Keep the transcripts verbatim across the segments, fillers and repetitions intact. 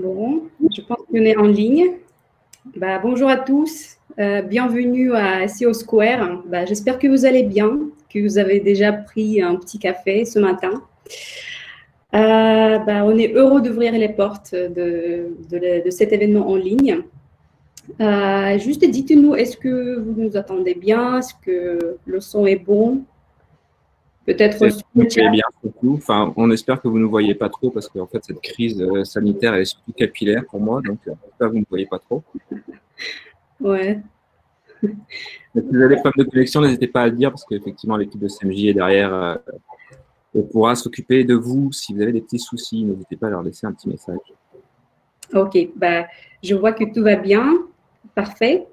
Bon, je pense qu'on est en ligne. Bah, bonjour à tous, euh, bienvenue à S E O Square. Bah, j'espère que vous allez bien, que vous avez déjà pris un petit café ce matin. Euh, bah, on est heureux d'ouvrir les portes de, de, de cet événement en ligne. Euh, juste dites-nous, est-ce que vous nous attendez bien? Est-ce que le son est bon? Peut-être sur le chat. Bien, surtout. Enfin, on espère que vous ne nous voyez pas trop parce qu'en fait, cette crise euh, sanitaire est surtout capillaire pour moi. Donc, euh, j'espère que vous ne voyez pas trop. Ouais. Mais si vous avez des problèmes de connexion, n'hésitez pas à le dire parce qu'effectivement, l'équipe de C M J est derrière. Euh, on pourra s'occuper de vous. Si vous avez des petits soucis, n'hésitez pas à leur laisser un petit message. Ok, bah, je vois que tout va bien. Parfait.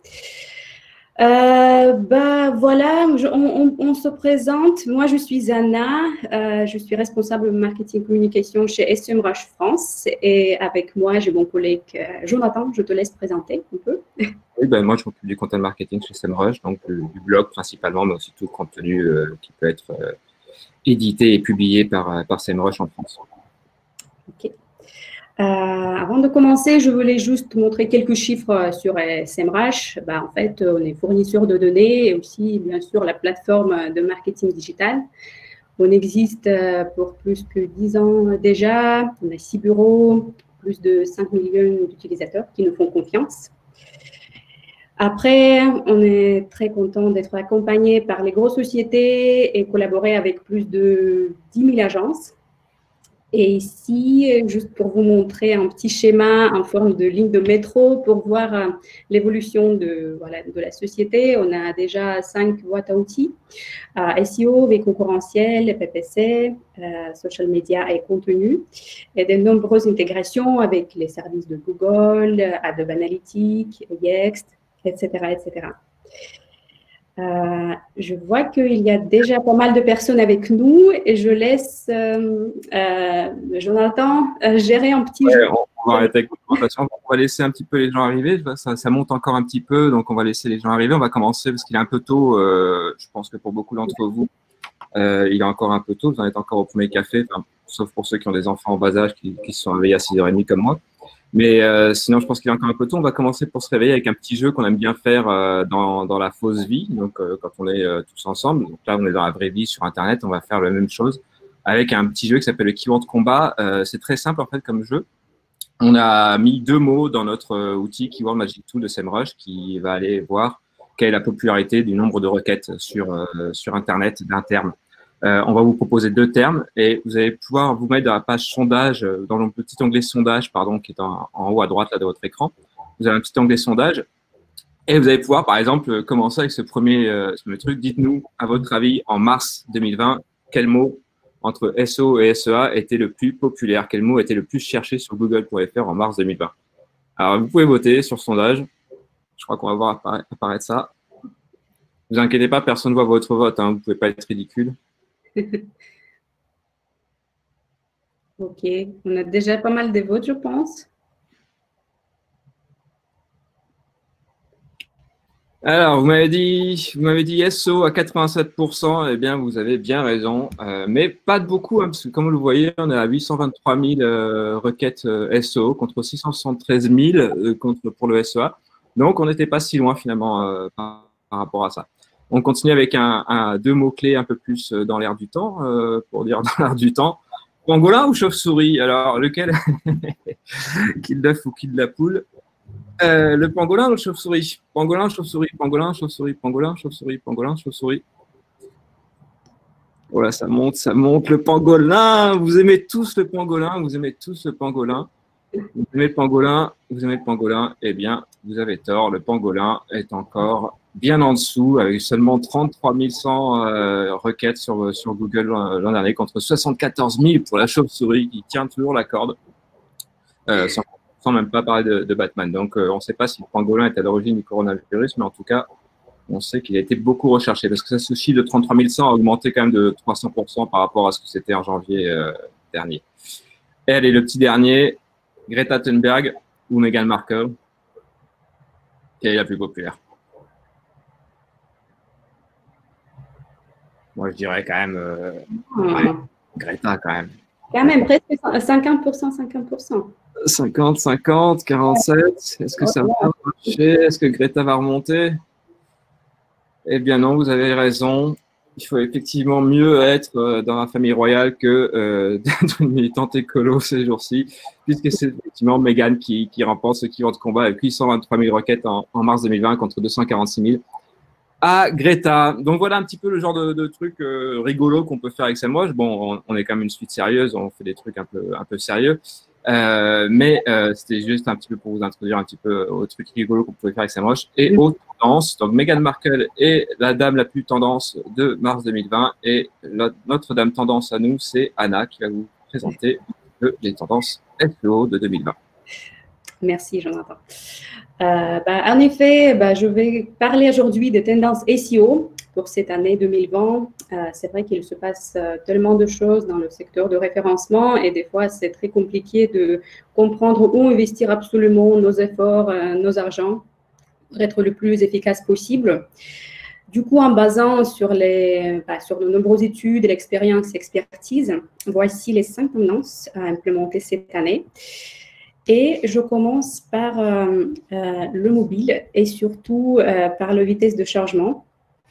Euh, bah, voilà, je, on, on, on se présente. Moi, je suis Anna. Euh, je suis responsable marketing communication chez SEMrush France. Et avec moi, j'ai mon collègue euh, Jonathan. Je te laisse présenter un peu. Oui, ben, moi, je m'occupe du content marketing chez SEMrush, donc euh, du blog principalement, mais aussi tout le contenu euh, qui peut être euh, édité et publié par, par SEMrush en France. Ok. Euh, avant de commencer, je voulais juste montrer quelques chiffres sur SEMrush. Bah, en fait, on est fournisseur de données et aussi, bien sûr, la plateforme de marketing digital. On existe pour plus que dix ans déjà. On a six bureaux, plus de cinq millions d'utilisateurs qui nous font confiance. Après, on est très content d'être accompagné par les grosses sociétés et collaborer avec plus de dix mille agences. Et ici, juste pour vous montrer un petit schéma en forme de ligne de métro pour voir euh, l'évolution de, voilà, de la société, on a déjà cinq boîtes à outils. Euh, S E O, V concurrentiel, P P C, euh, social media et contenu, et de nombreuses intégrations avec les services de Google, Adobe Analytics, Yext, et cetera, et cetera. Euh, je vois qu'il y a déjà pas mal de personnes avec nous et je laisse euh, euh, Jonathan euh, gérer un petit ouais, jeu. On va arrêter avec la présentation. On va laisser un petit peu les gens arriver. Ça, ça monte encore un petit peu, donc on va laisser les gens arriver. On va commencer parce qu'il est un peu tôt. Euh, je pense que pour beaucoup d'entre vous, euh, il est encore un peu tôt. Vous en êtes encore au premier café, enfin, sauf pour ceux qui ont des enfants en bas âge qui, qui se sont réveillés à six heures trente comme moi. Mais euh, sinon, je pense qu'il est encore un peu tôt. On va commencer pour se réveiller avec un petit jeu qu'on aime bien faire euh, dans, dans la fausse vie. Donc, euh, quand on est euh, tous ensemble. Donc là, on est dans la vraie vie sur Internet. On va faire la même chose avec un petit jeu qui s'appelle le Keyword Combat. Euh, c'est très simple en fait comme jeu. On a mis deux mots dans notre euh, outil Keyword Magic Tool de SEMrush qui va aller voir quelle est la popularité du nombre de requêtes sur, euh, sur Internet d'un terme. Euh, on va vous proposer deux termes et vous allez pouvoir vous mettre dans la page sondage, dans le petit onglet sondage, pardon, qui est en, en haut à droite là, de votre écran. Vous avez un petit onglet sondage et vous allez pouvoir, par exemple, commencer avec ce premier, euh, ce premier truc. Dites-nous, à votre avis, en mars deux mille vingt, quel mot entre S E O et S E A était le plus populaire? Quel mot était le plus cherché sur Google point F R en mars deux mille vingt? Alors, vous pouvez voter sur le sondage. Je crois qu'on va voir appara apparaître ça. Ne vous inquiétez pas, personne ne voit votre vote. Hein. Vous ne pouvez pas être ridicule. Ok, on a déjà pas mal de votes, je pense. Alors, vous m'avez dit, vous m'avez dit S E O à quatre-vingt-sept pour cent. Eh bien, vous avez bien raison, euh, mais pas de beaucoup, hein, parce que comme vous le voyez, on est à huit cent vingt-trois mille euh, requêtes euh, S E O contre six cent soixante-treize mille euh, contre pour le S E A. Donc, on n'était pas si loin finalement euh, par, par rapport à ça. On continue avec un, un deux mots clés un peu plus euh, dans l'air du temps, euh, pour dire dans l'air du temps. Pangolin ou chauve-souris? Alors, lequel? Kill d'œuf ou kill de la poule? Euh, le pangolin ou le chauve-souris? Pangolin, chauve-souris, pangolin, chauve-souris, pangolin, chauve-souris, pangolin, chauve-souris. Voilà, ça monte, ça monte. Le pangolin, vous aimez tous le pangolin, vous aimez tous le pangolin. Vous aimez le pangolin, vous aimez le pangolin, eh bien, vous avez tort. Le pangolin est encore bien en dessous, avec seulement trente-trois mille cent euh, requêtes sur, sur Google l'an dernier, contre soixante-quatorze mille pour la chauve-souris qui tient toujours la corde. Euh, sans, sans même pas parler de, de Batman. Donc, euh, on ne sait pas si le pangolin est à l'origine du coronavirus, mais en tout cas, on sait qu'il a été beaucoup recherché parce que ça, ce chiffre de trente-trois mille cent a augmenté quand même de trois cents pour cent par rapport à ce que c'était en janvier euh, dernier. Et allez, le petit dernier, Greta Thunberg ou Meghan Markle, quelle est la plus populaire? Moi, je dirais quand même euh, ouais, Greta quand même. Quand même, presque cinquante pour cent, cinquante pour cent. cinquante, cinquante, quarante-sept. Est-ce que ça va marcher? Est-ce que Greta va remonter? Eh bien non, vous avez raison. Il faut effectivement mieux être dans la famille royale que euh, d'être une militante écolo ces jours-ci, puisque c'est effectivement Meghan qui, qui remporte ce qui va de combat avec huit cent vingt-trois mille requêtes en, en mars deux mille vingt contre deux cent quarante-six mille à Greta. Donc voilà un petit peu le genre de, de truc euh, rigolo qu'on peut faire avec Semrush. Bon, on, on est quand même une suite sérieuse, on fait des trucs un peu, un peu sérieux. Euh, mais euh, c'était juste un petit peu pour vous introduire un petit peu au truc rigolo qu'on pouvait faire avec Semrush et aux tendances. Donc Meghan Markle est la dame la plus tendance de mars deux mille vingt et la, notre dame tendance à nous, c'est Anna qui va vous présenter le, les tendances S E O de deux mille vingt. Merci Jonathan. Euh, bah, en effet, bah, je vais parler aujourd'hui des tendances S E O pour cette année deux mille vingt. Euh, c'est vrai qu'il se passe euh, tellement de choses dans le secteur de référencement et des fois, c'est très compliqué de comprendre où investir absolument nos efforts, euh, nos argents pour être le plus efficace possible. Du coup, en basant sur, les, bah, sur de nombreuses études, l'expérience et expertise, voici les cinq tendances à implémenter cette année. Et je commence par euh, euh, le mobile et surtout euh, par la vitesse de chargement.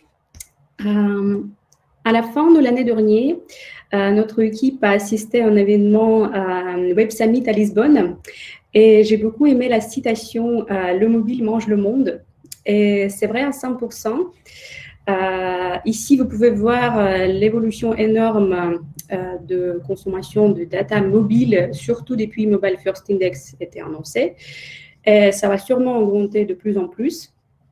Euh, à la fin de l'année dernière, euh, notre équipe a assisté à un événement euh, Web Summit à Lisbonne et j'ai beaucoup aimé la citation euh, « Le mobile mange le monde ». Et c'est vrai à cent pour cent. Euh, ici, vous pouvez voir euh, l'évolution énorme euh, de consommation de data mobile, surtout depuis Mobile First Index était annoncé. Et ça va sûrement augmenter de plus en plus.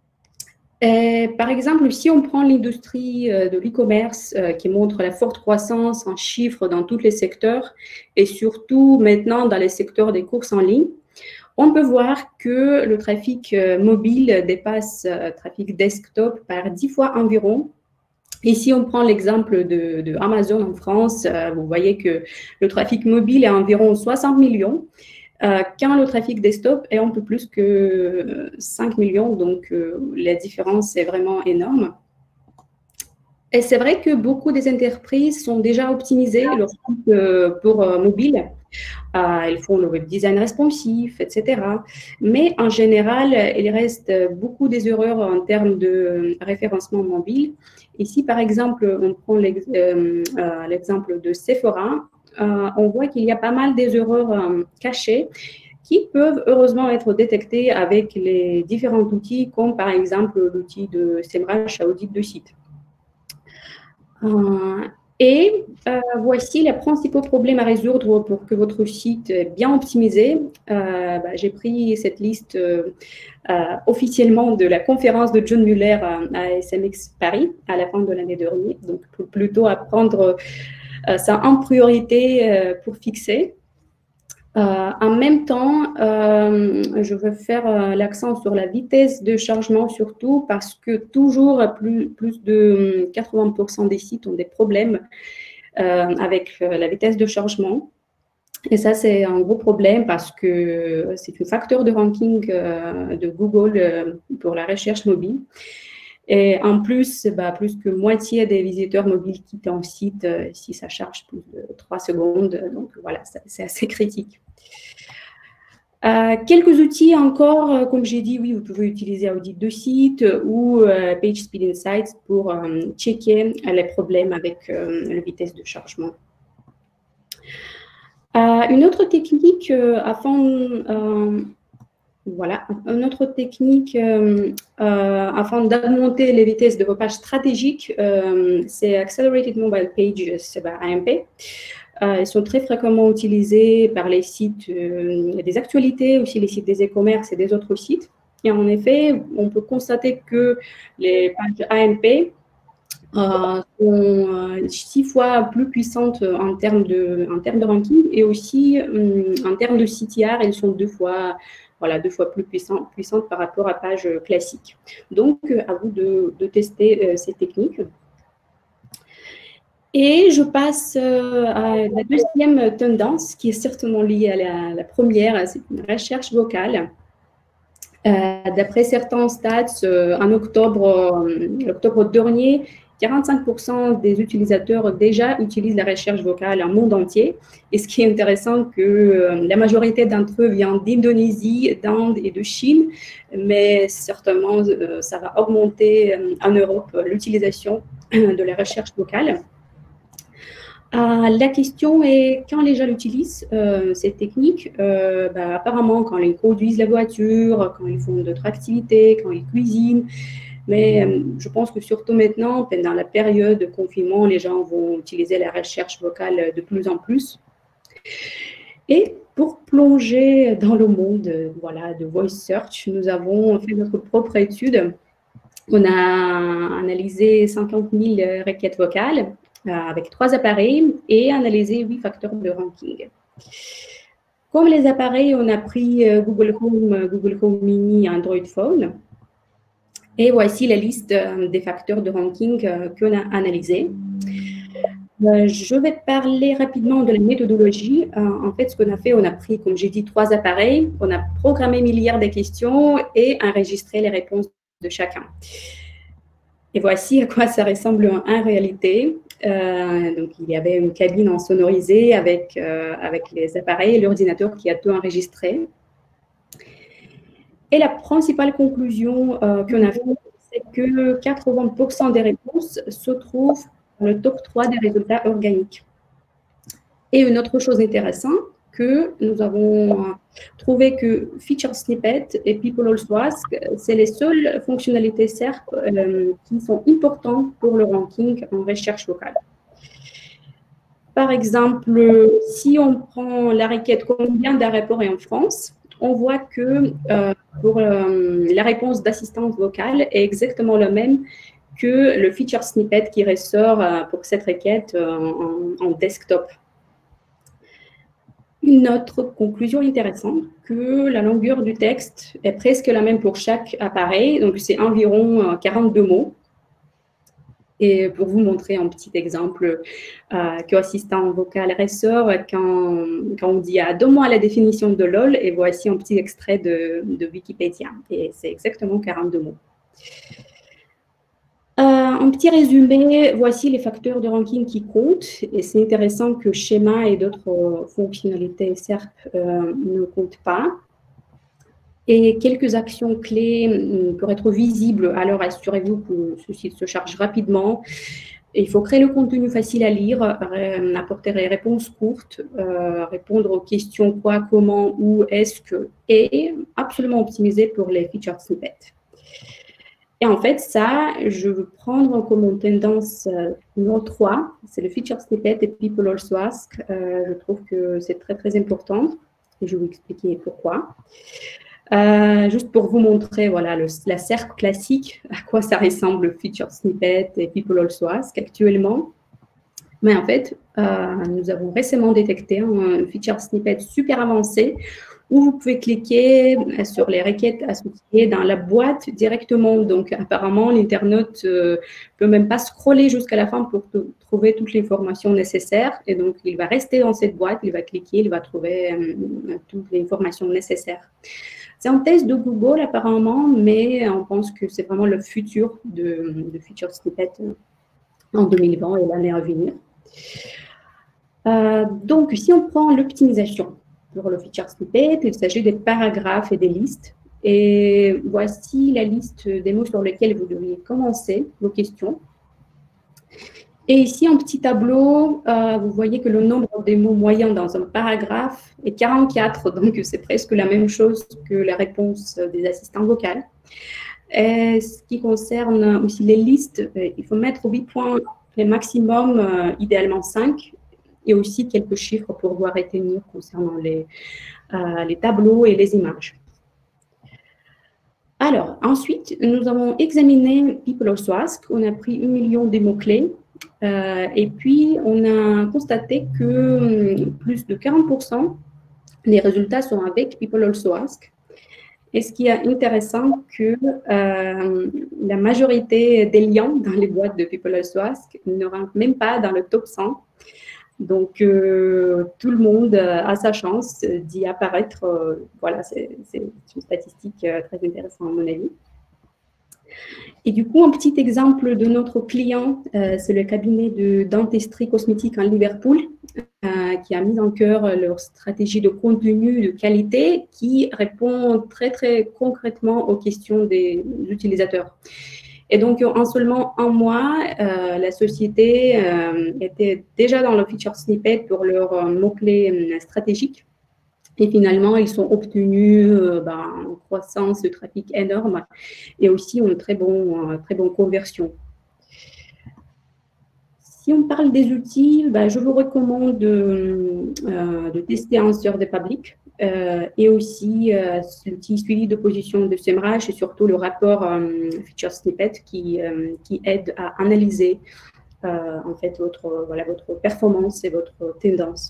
Et par exemple, si on prend l'industrie euh, de l'e-commerce euh, qui montre la forte croissance en chiffres dans tous les secteurs et surtout maintenant dans les secteurs des courses en ligne, on peut voir que le trafic euh, mobile dépasse le euh, trafic desktop par dix fois environ. Et si on prend l'exemple de, de Amazon en France, euh, vous voyez que le trafic mobile est à environ soixante millions, euh, quand le trafic desktop est un peu plus que cinq millions. Donc, euh, la différence est vraiment énorme. Et c'est vrai que beaucoup des entreprises sont déjà optimisées leur site euh, pour euh, mobile. Euh, ils font le web design responsif, et cetera. Mais en général, il reste beaucoup des erreurs en termes de référencement mobile. Ici, par exemple, on prend l'exemple euh, euh, de Sephora. Euh, on voit qu'il y a pas mal des erreurs euh, cachées qui peuvent heureusement être détectées avec les différents outils, comme par exemple l'outil de Semrush à audit de site. Euh, Et euh, voici les principaux problèmes à résoudre pour que votre site est bien optimisé. Euh, bah, j'ai pris cette liste euh, euh, officiellement de la conférence de John Muller euh, à S M X Paris à la fin de l'année dernière. Donc, pour plutôt à prendre euh, ça en priorité euh, pour fixer. Euh, en même temps, euh, je veux faire euh, l'accent sur la vitesse de chargement surtout parce que toujours plus, plus de quatre-vingts pour cent des sites ont des problèmes euh, avec euh, la vitesse de chargement. Et ça, c'est un gros problème parce que c'est un facteur de ranking euh, de Google euh, pour la recherche mobile. Et en plus, bah, plus que moitié des visiteurs mobiles quittent un site euh, si ça charge plus de trois secondes. Donc voilà, c'est assez critique. Euh, quelques outils encore, euh, comme j'ai dit, oui, vous pouvez utiliser Audit de site ou euh, PageSpeed Insights pour euh, checker euh, les problèmes avec euh, la vitesse de chargement. Euh, une autre technique euh, afin, euh, voilà, une autre technique euh, euh, afin d'augmenter les vitesses de vos pages stratégiques, euh, c'est Accelerated Mobile Pages, A M P. Euh, ils sont très fréquemment utilisés par les sites euh, des actualités, aussi les sites des e-commerce et des autres sites. Et en effet, on peut constater que les pages A M P euh, sont euh, six fois plus puissantes en termes de, en termes de ranking et aussi euh, en termes de C T R, elles sont deux fois, voilà, deux fois plus puissantes, puissantes par rapport à pages classiques. Donc, euh, à vous de, de tester euh, ces techniques. Et je passe euh, à la deuxième tendance qui est certainement liée à la, la première, c'est une recherche vocale. Euh, D'après certains stats, euh, en octobre, euh, octobre dernier, quarante-cinq pour cent des utilisateurs déjà utilisent la recherche vocale en monde entier. Et ce qui est intéressant, que euh, la majorité d'entre eux viennent d'Indonésie, d'Inde et de Chine, mais certainement euh, ça va augmenter euh, en Europe l'utilisation de la recherche vocale. Euh, la question est, quand les gens utilisent euh, cette technique, euh, bah, apparemment quand ils conduisent la voiture, quand ils font d'autres activités, quand ils cuisinent. Mais euh, je pense que surtout maintenant, pendant la période de confinement, les gens vont utiliser la recherche vocale de plus en plus. Et pour plonger dans le monde voilà, de voice search, nous avons fait notre propre étude. On a analysé cinquante mille requêtes vocales avec trois appareils et analysé huit facteurs de ranking. Comme les appareils, on a pris Google Home, Google Home Mini, Android Phone. Et voici la liste des facteurs de ranking qu'on a analysés. Je vais parler rapidement de la méthodologie. En fait, ce qu'on a fait, on a pris, comme j'ai dit, trois appareils. On a programmé milliards de questions et enregistré les réponses de chacun. Et voici à quoi ça ressemble en réalité. Euh, donc, il y avait une cabine en sonorisée avec, euh, avec les appareils et l'ordinateur qui a tout enregistré. Et la principale conclusion euh, qu'on a faite, c'est que quatre-vingts pour cent des réponses se trouvent dans le top trois des résultats organiques. Et une autre chose intéressante, que nous avons trouvé que Feature Snippet et People Also Ask, c'est les seules fonctionnalités S E R P euh, qui sont importantes pour le ranking en recherche vocale. Par exemple, si on prend la requête « Combien d'aéroports est en France ?», on voit que euh, pour euh, la réponse d'assistance vocale est exactement la même que le Feature Snippet qui ressort euh, pour cette requête euh, en, en desktop. Une autre conclusion intéressante, que la longueur du texte est presque la même pour chaque appareil, donc c'est environ quarante-deux mots. Et pour vous montrer un petit exemple euh, que l'assistant vocal ressort quand, quand on dit ah, « donne-moi la définition de LOL » et voici un petit extrait de, de Wikipédia. Et c'est exactement quarante-deux mots. Euh, un petit résumé, voici les facteurs de ranking qui comptent. Et c'est intéressant que schéma et d'autres fonctionnalités S E R P euh, ne comptent pas. Et quelques actions clés pour être visibles. Alors, assurez-vous que ceci se charge rapidement. Il faut créer le contenu facile à lire, apporter les réponses courtes, euh, répondre aux questions quoi, comment, où, est-ce que, et absolument optimiser pour les feature snippets. Et en fait, ça, je veux prendre comme tendance euh, numéro trois, c'est le feature snippet et People Also Ask. Euh, je trouve que c'est très, très important et je vais vous expliquer pourquoi. Euh, juste pour vous montrer voilà, le, la S E R P classique, à quoi ça ressemble le Feature Snippet et People Also Ask actuellement. Mais en fait, euh, nous avons récemment détecté un Feature Snippet super avancé où vous pouvez cliquer sur les requêtes associées dans la boîte directement. Donc, apparemment, l'internaute ne euh, peut même pas scroller jusqu'à la fin pour trouver toutes les informations nécessaires. Et donc, il va rester dans cette boîte, il va cliquer, il va trouver euh, toutes les informations nécessaires. C'est un test de Google apparemment, mais on pense que c'est vraiment le futur de, de Feature Snippet en deux mille vingt et l'année à venir. Euh, donc, si on prend l'optimisation pour le Feature Snippet, il s'agit des paragraphes et des listes. Et voici la liste des mots sur lesquels vous devriez commencer vos questions. Et ici, un petit tableau, euh, vous voyez que le nombre des mots moyens dans un paragraphe est quarante-quatre, donc c'est presque la même chose que la réponse des assistants vocaux. Et ce qui concerne aussi les listes, il faut mettre huit points, les maximum, euh, idéalement cinq, et aussi quelques chiffres pour voir retenir concernant les, euh, les tableaux et les images. Alors, ensuite, nous avons examiné People Also Ask. On a pris un million de mots-clés. Euh, et puis, on a constaté que hum, plus de quarante pour cent des résultats sont avec People Also Ask. Et ce qui est intéressant, que euh, la majorité des liens dans les boîtes de People Also Ask ne rentrent même pas dans le top cent. Donc, euh, tout le monde a sa chance d'y apparaître. Euh, voilà, c'est une statistique euh, très intéressante à mon avis. Et du coup, un petit exemple de notre client, euh, c'est le cabinet de dentisterie cosmétique en Liverpool, euh, qui a mis en cœur leur stratégie de contenu de qualité qui répond très, très concrètement aux questions des utilisateurs. Et donc, en seulement un mois, euh, la société euh, était déjà dans le feature snippet pour leurs mots-clés euh, stratégiques. Et finalement, ils ont obtenu euh, ben, une croissance de trafic énorme et aussi une très bonne, très bonne conversion. Si on parle des outils, ben, je vous recommande de, euh, de tester un Answer the Public euh, et aussi euh, l'outil suivi de position de SEMrush et surtout le rapport euh, Feature Snippet qui, euh, qui aide à analyser euh, en fait votre, voilà, votre performance et votre tendance.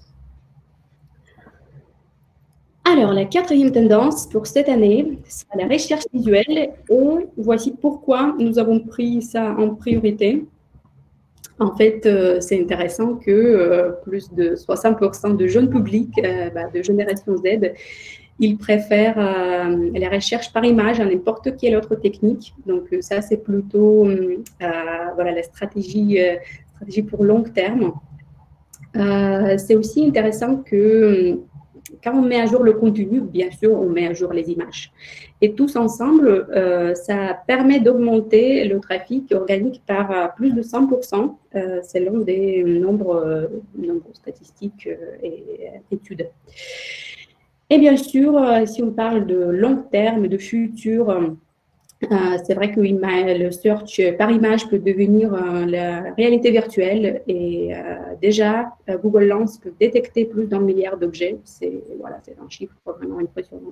Alors, la quatrième tendance pour cette année, c'est la recherche visuelle. Et voici pourquoi nous avons pris ça en priorité. En fait, euh, c'est intéressant que euh, plus de soixante pour cent de jeunes publics euh, bah, de génération Z, ils préfèrent euh, la recherche par image à n'importe quelle autre technique. Donc, euh, ça, c'est plutôt euh, voilà, la stratégie, euh, stratégie pour long terme. Euh, c'est aussi intéressant que quand on met à jour le contenu, bien sûr, on met à jour les images. Et tous ensemble, euh, ça permet d'augmenter le trafic organique par euh, plus de cent pour cent euh, selon des nombres, euh, nombres statistiques euh, et études. Et bien sûr, euh, si on parle de long terme, de futur, euh, Euh, c'est vrai que le search par image peut devenir euh, la réalité virtuelle et euh, déjà, euh, Google Lens peut détecter plus d'un milliard d'objets. C'est voilà, c'est un chiffre vraiment impressionnant.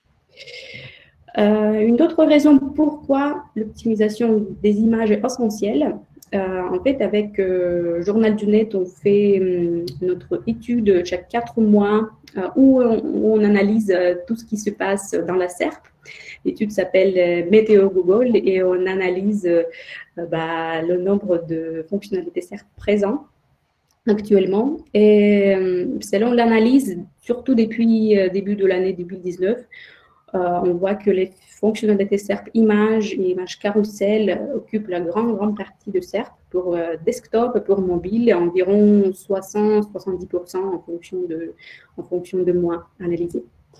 Euh, une autre raison pourquoi l'optimisation des images est essentielle, euh, en fait, avec euh, Journal du Net, on fait euh, notre étude chaque quatre mois euh, où, on, où on analyse euh, tout ce qui se passe dans la S E R P. L'étude s'appelle euh, Météo Google et on analyse euh, bah, le nombre de fonctionnalités S E R P présents actuellement. Et euh, selon l'analyse, surtout depuis euh, début de l'année deux mille dix-neuf, euh, on voit que les fonctionnalités S E R P images et images carousel euh, occupent la grande, grande partie de S E R P pour euh, desktop, pour mobile, environ soixante à soixante-dix pour cent en fonction de, en fonction de mois analysés.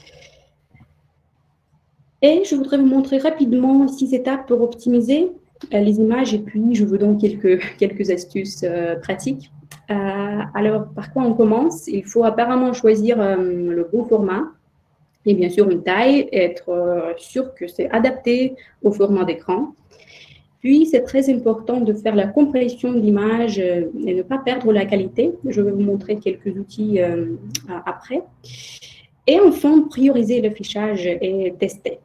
Et je voudrais vous montrer rapidement six étapes pour optimiser euh, les images et puis je vous donne quelques, quelques astuces euh, pratiques. Euh, alors, par quoi on commence? Il faut apparemment choisir euh, le bon format et bien sûr une taille, être euh, sûr que c'est adapté au format d'écran. Puis, c'est très important de faire la compression de l'image euh, et ne pas perdre la qualité. Je vais vous montrer quelques outils euh, après. Et enfin, prioriser le fichage et tester.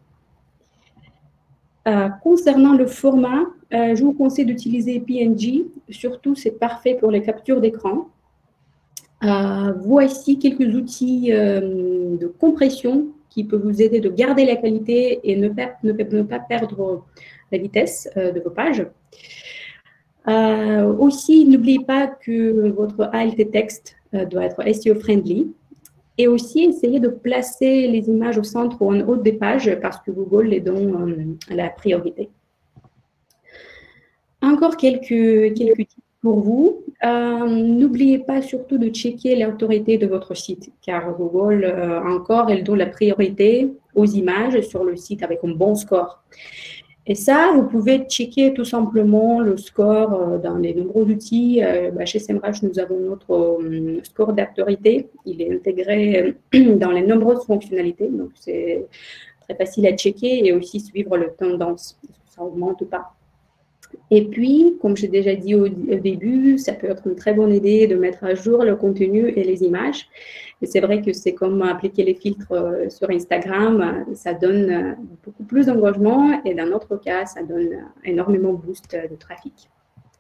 Euh, concernant le format, euh, je vous conseille d'utiliser P N G. Surtout, c'est parfait pour les captures d'écran. Euh, voici quelques outils euh, de compression qui peuvent vous aider de garder la qualité et ne, per ne, ne pas perdre la vitesse euh, de vos pages. Euh, aussi, n'oubliez pas que votre alt texte euh, doit être S E O friendly. Et aussi, essayez de placer les images au centre ou en haut des pages parce que Google les donne euh, la priorité. Encore quelques, quelques tips pour vous. Euh, N'oubliez pas surtout de checker l'autorité de votre site car Google, euh, encore, elle donne la priorité aux images sur le site avec un bon score. Et ça, vous pouvez checker tout simplement le score euh, dans les nombreux outils. Euh, bah, chez SEMrush, nous avons notre euh, score d'autorité. Il est intégré euh, dans les nombreuses fonctionnalités. Donc, c'est très facile à checker et aussi suivre le tendance. Est-ce que ça augmente ou pas? Et puis, comme j'ai déjà dit au, au début, ça peut être une très bonne idée de mettre à jour le contenu et les images. Et c'est vrai que c'est comme appliquer les filtres sur Instagram, ça donne beaucoup plus d'engagement et dans notre cas, ça donne énormément de boost de trafic.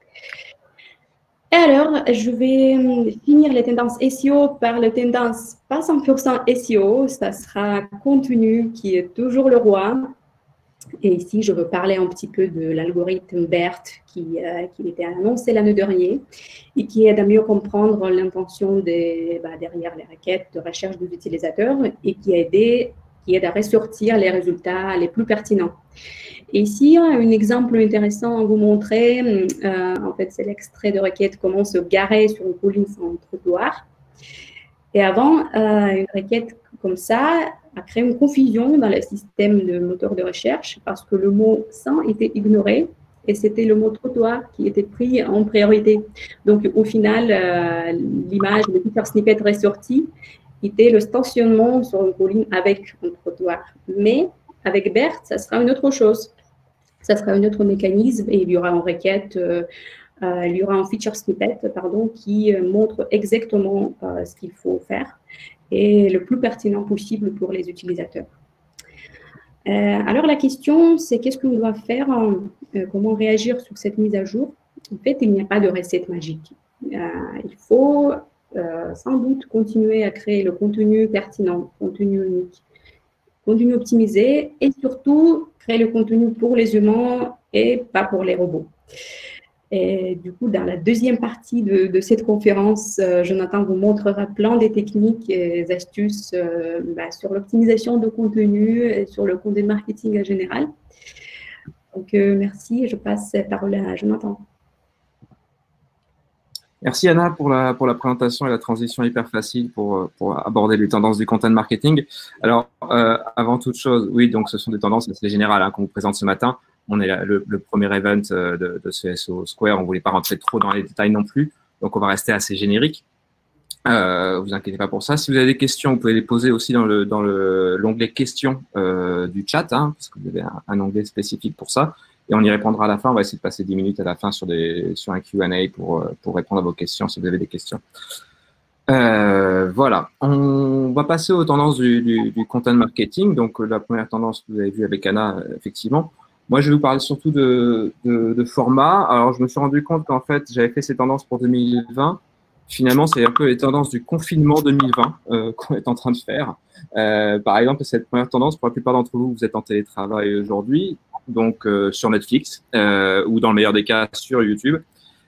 Et alors, je vais finir les tendances S E O par les tendances pas cent pour cent S E O, ça sera contenu qui est toujours le roi. Et ici, je veux parler un petit peu de l'algorithme BERT qui, euh, qui était annoncé l'année dernière et qui aide à mieux comprendre l'intention bah, derrière les requêtes de recherche des utilisateurs et qui a aidé qui aide à ressortir les résultats les plus pertinents. Et ici, un exemple intéressant à vous montrer, euh, en fait, c'est l'extrait de requête comment se garer sur une colline sans trottoir. Et avant, euh, une requête comme ça a créé une confusion dans le système de moteur de recherche parce que le mot « sans » était ignoré et c'était le mot « trottoir » qui était pris en priorité. Donc, au final, euh, l'image, le feature snippet ressorti était le stationnement sur une colline avec un trottoir. Mais avec BERT, ça sera une autre chose. Ça sera un autre mécanisme et il y aura une requête, euh, euh, il y aura un feature snippet pardon, qui euh, montre exactement euh, ce qu'il faut faire et le plus pertinent possible pour les utilisateurs. Euh, alors la question, c'est qu'est-ce qu'on doit faire, euh, comment réagir sur cette mise à jour? En fait, il n'y a pas de recette magique. Euh, il faut euh, sans doute continuer à créer le contenu pertinent, contenu unique, contenu optimisé et surtout créer le contenu pour les humains et pas pour les robots. Et du coup, dans la deuxième partie de, de cette conférence, euh, Jonathan vous montrera plein de techniques et des astuces euh, bah, sur l'optimisation de contenu et sur le contenu marketing en général. Donc, euh, merci. Je passe la parole à Jonathan. Merci Anna pour la, pour la présentation et la transition hyper facile pour, pour aborder les tendances du content marketing. Alors, euh, avant toute chose, oui, donc ce sont des tendances assez générales hein, qu'on vous présente ce matin. On est là, le, le premier event de, de ce S E O Square. On ne voulait pas rentrer trop dans les détails non plus. Donc, on va rester assez générique. Euh, vous inquiétez pas pour ça. Si vous avez des questions, vous pouvez les poser aussi dans le dans le l'onglet questions euh, du chat, hein, parce que vous avez un, un onglet spécifique pour ça. Et on y répondra à la fin. On va essayer de passer dix minutes à la fin sur, des, sur un Q and A pour, pour répondre à vos questions si vous avez des questions. Euh, voilà. On va passer aux tendances du, du, du content marketing. Donc, la première tendance que vous avez vue avec Anna, effectivement. Moi, je vais vous parler surtout de, de, de format. Alors, je me suis rendu compte qu'en fait, j'avais fait ces tendances pour deux mille vingt. Finalement, c'est un peu les tendances du confinement deux mille vingt euh, qu'on est en train de faire. Euh, par exemple, cette première tendance, pour la plupart d'entre vous, vous êtes en télétravail aujourd'hui, donc euh, sur Netflix euh, ou dans le meilleur des cas sur YouTube.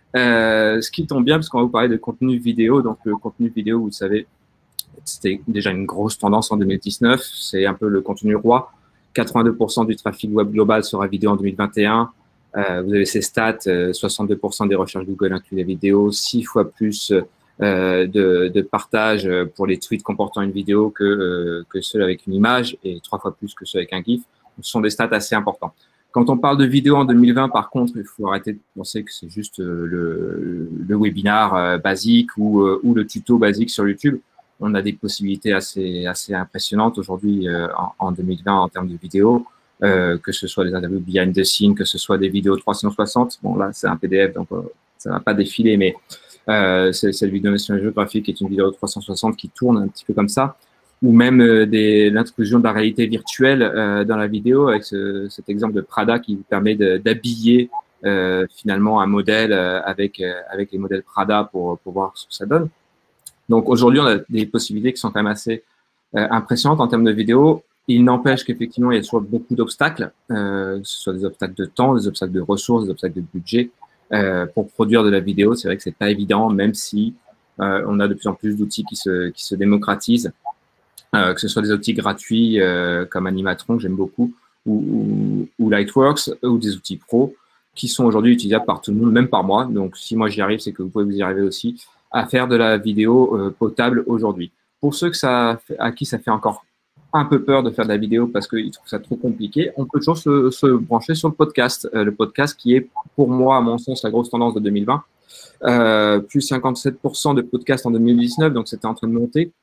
Euh, ce qui tombe bien, parce qu'on va vous parler de contenu vidéo. Donc, le contenu vidéo, vous le savez, c'était déjà une grosse tendance en deux mille dix-neuf. C'est un peu le contenu roi. quatre-vingt-deux pour cent du trafic web global sera vidéo en deux mille vingt et un. Euh, vous avez ces stats, euh, soixante-deux pour cent des recherches Google incluent les vidéos, six fois plus euh, de, de partage pour les tweets comportant une vidéo que, euh, que ceux avec une image et trois fois plus que ceux avec un GIF. Ce sont des stats assez importants. Quand on parle de vidéo en deux mille vingt, par contre, il faut arrêter de penser que c'est juste euh, le, le webinar euh, basique ou, euh, ou le tuto basique sur YouTube. On a des possibilités assez, assez impressionnantes aujourd'hui euh, en, en deux mille vingt en termes de vidéos. Euh, que ce soit des interviews behind the scenes, que ce soit des vidéos trois cent soixante. Bon, là, c'est un P D F, donc euh, ça ne va pas défiler, mais euh, c'est le vidéo National Geographic qui est une vidéo trois cent soixante qui tourne un petit peu comme ça, ou même euh, l'intrusion de la réalité virtuelle euh, dans la vidéo, avec ce, cet exemple de Prada qui vous permet d'habiller euh, finalement un modèle euh, avec, euh, avec les modèles Prada pour, pour voir ce que ça donne. Donc aujourd'hui, on a des possibilités qui sont quand même assez euh, impressionnantes en termes de vidéo. Il n'empêche qu'effectivement, il y a toujours beaucoup d'obstacles, euh, que ce soit des obstacles de temps, des obstacles de ressources, des obstacles de budget euh, pour produire de la vidéo. C'est vrai que c'est pas évident, même si euh, on a de plus en plus d'outils qui se, qui se démocratisent, euh, que ce soit des outils gratuits euh, comme Animatron, que j'aime beaucoup, ou, ou, ou Lightworks, ou des outils pro qui sont aujourd'hui utilisables par tout le monde, même par moi. Donc, si moi j'y arrive, c'est que vous pouvez vous y arriver aussi à faire de la vidéo euh, potable aujourd'hui. Pour ceux que ça, à qui ça fait encore un peu peur de faire de la vidéo parce qu'ils trouvent ça trop compliqué, on peut toujours se, se brancher sur le podcast. Euh, le podcast qui est, pour moi, à mon sens, la grosse tendance de deux mille vingt. Euh, plus cinquante-sept pour cent de podcasts en deux mille dix-neuf, donc c'était en train de monter.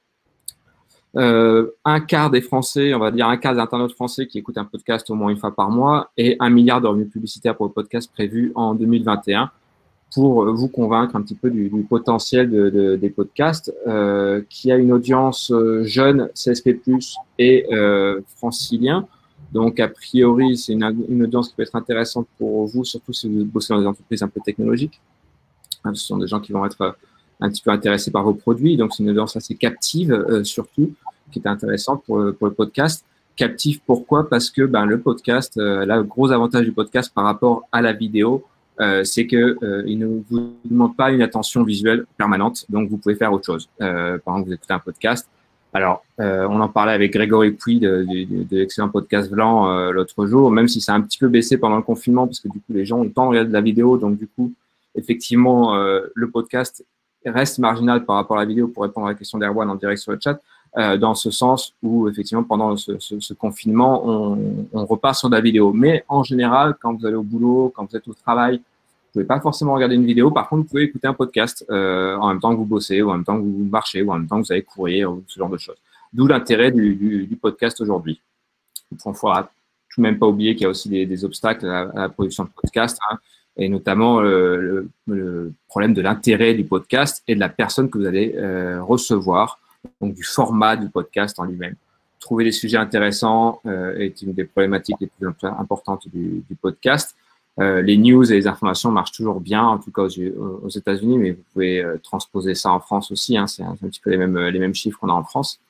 Euh, un quart des Français, on va dire un quart des internautes français qui écoutent un podcast au moins une fois par mois et un milliard de revenus publicitaires pour le podcast prévu en deux mille vingt et un. Pour vous convaincre un petit peu du, du potentiel de, de, des podcasts, euh, qui a une audience euh, jeune, C S P plus, et euh, francilien. Donc, a priori, c'est une, une audience qui peut être intéressante pour vous, surtout si vous bossez dans des entreprises un peu technologiques. Ce sont des gens qui vont être un petit peu intéressés par vos produits. Donc, c'est une audience assez captive, euh, surtout, qui est intéressante pour, pour le podcast. Captive, pourquoi? Parce que ben, le podcast, euh, là, le gros avantage du podcast par rapport à la vidéo, Euh, c'est que euh, il ne vous demande pas une attention visuelle permanente, donc vous pouvez faire autre chose. Euh, par exemple, vous écoutez un podcast, Alors, euh, on en parlait avec Grégory Pouy de, de, de l'excellent podcast Blanc euh, l'autre jour, même si ça a un petit peu baissé pendant le confinement, parce que du coup, les gens ont le temps de regarder de la vidéo. Donc, du coup, effectivement, euh, le podcast reste marginal par rapport à la vidéo pour répondre à la question d'Erwan en direct sur le chat, euh, dans ce sens où, effectivement, pendant ce, ce, ce confinement, on, on repart sur de la vidéo. Mais en général, quand vous allez au boulot, quand vous êtes au travail, vous pouvez pas forcément regarder une vidéo. Par contre, vous pouvez écouter un podcast euh, en même temps que vous bossez, ou en même temps que vous marchez, ou en même temps que vous allez courir, ou ce genre de choses. D'où l'intérêt du, du, du podcast aujourd'hui. Il ne faut tout de même pas oublier qu'il y a aussi des, des obstacles à la, à la production de podcast, hein, et notamment euh, le, le problème de l'intérêt du podcast et de la personne que vous allez euh, recevoir, donc du format du podcast en lui-même. Trouver des sujets intéressants euh, est une des problématiques les plus importantes du, du podcast. Euh, les news et les informations marchent toujours bien, en tout cas aux, aux États-Unis, mais vous pouvez euh, transposer ça en France aussi. Hein, c'est un, un petit peu les mêmes, les mêmes chiffres qu'on a en France.